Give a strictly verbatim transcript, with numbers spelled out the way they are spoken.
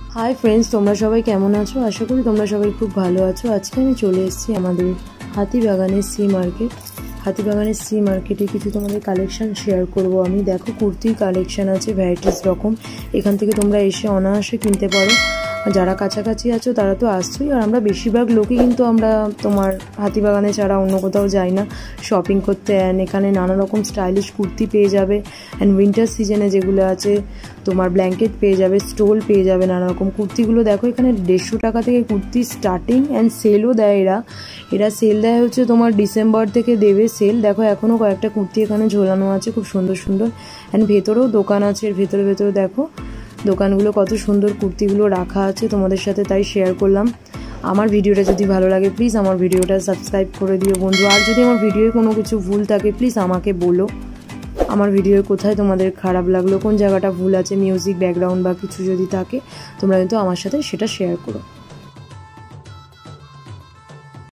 Hi friends তোমরা সবাই কেমন আছো আশা করি তোমরা সবাই খুব ভালো আছো। আজকে আমি চলে এসেছি আমাদের হাতিবাগানের সি মার্কেট। হাতিবাগানের সি মার্কেটে কিছু তোমাদের কালেকশন শেয়ার করব আমি। দেখো কুর্তির কালেকশন আছে ভ্যারাইটিস রকম, এখান থেকে তোমরা এসে অনায়াসে কিনতে পারো। যারা কাছাকাছি আছো তারা তো আসছোই, আর আমরা বেশিরভাগ লোকই কিন্তু আমরা তোমার হাতিবাগানে ছাড়া অন্য কোথাও যাই না শপিং করতে। অ্যান্ড এখানে নানা রকম স্টাইলিশ কুর্তি পেয়ে যাবে, অ্যান্ড উইন্টার সিজনে যেগুলো আছে তোমার ব্ল্যাঙ্কেট পেয়ে যাবে, স্টোল পেয়ে যাবে, নানা রকম কুর্তিগুলো দেখো এখানে দেড়শো টাকা থেকে কুর্তি স্টার্টিং। অ্যান্ড সেলও দেয় এরা এরা সেল দেয় হচ্ছে তোমার ডিসেম্বর থেকে দেবে সেল। দেখো এখনও কয়েকটা কুর্তি এখানে ঝোলানো আছে খুব সুন্দর সুন্দর। অ্যান্ড ভেতরেও দোকান আছে, এর ভেতরে ভেতরে দেখো দোকানগুলো কত সুন্দর কুর্তিগুলো রাখা আছে তোমাদের সাথে, তাই শেয়ার করলাম। আমার ভিডিওটা যদি ভালো লাগে প্লিজ আমার ভিডিওটা সাবস্ক্রাইব করে দিও বন্ধু। আর যদি আমার ভিডিওয় কোনো কিছু ভুল থাকে প্লিজ আমাকে বলো, আমার ভিডিওয় কোথায় তোমাদের খারাপ লাগলো, কোন জায়গাটা ভুল আছে, মিউজিক ব্যাকগ্রাউন্ড বা কিছু যদি থাকে তোমরা কিন্তু আমার সাথে সেটা শেয়ার করো।